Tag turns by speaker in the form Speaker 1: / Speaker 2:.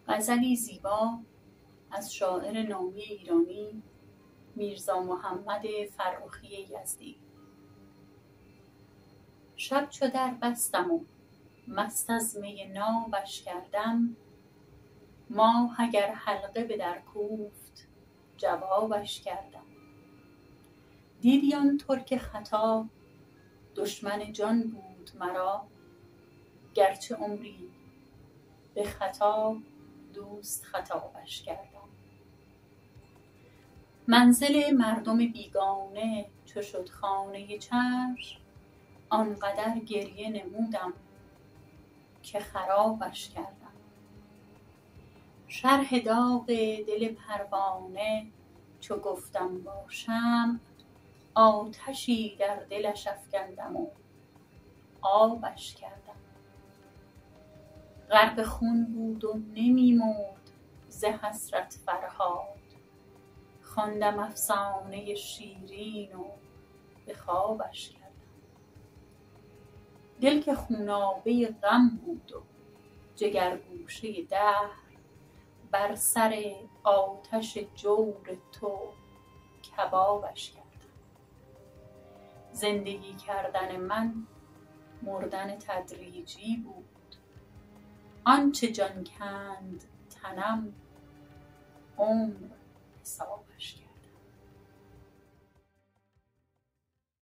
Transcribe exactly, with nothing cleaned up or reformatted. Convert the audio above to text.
Speaker 1: غزلی زیبا از شاعر نامی ایرانی میرزا محمد فرخی یزدی. شب چو در بستم و مست از می نابش کردم، ماه اگر حلقه به در کوفت جوابش کردم. دیدی آن ترک ختا دشمن جان بود مرا، گرچه عمری به خطا دوست خطابش کردم. منزل مردم بیگانه چو شد خانه چشم، آنقدر گریه نمودم که خرابش کردم. شرح داغ دل پروانه چو گفتم با شمع، آتشی در دلش افکندم و آبش کردم. غرق خون بود و نمی مرد ز حسرت فرهاد، خواندم افسانه شیرین و به خوابش کردم. دل که خونابه غم بود و جگر گوشه دهر، بر سر آتش جور تو کبابش کردم. زندگی کردن من مردن تدریجی بود، آنچه جان کند تنم عمر حساب